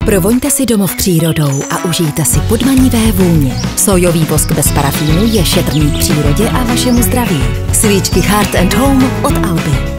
Provoňte si domov přírodou a užijte si podmanivé vůně. Sojový vosk bez parafínu je šetrný k přírodě a vašemu zdraví. Svíčky Heart & Home od Alby.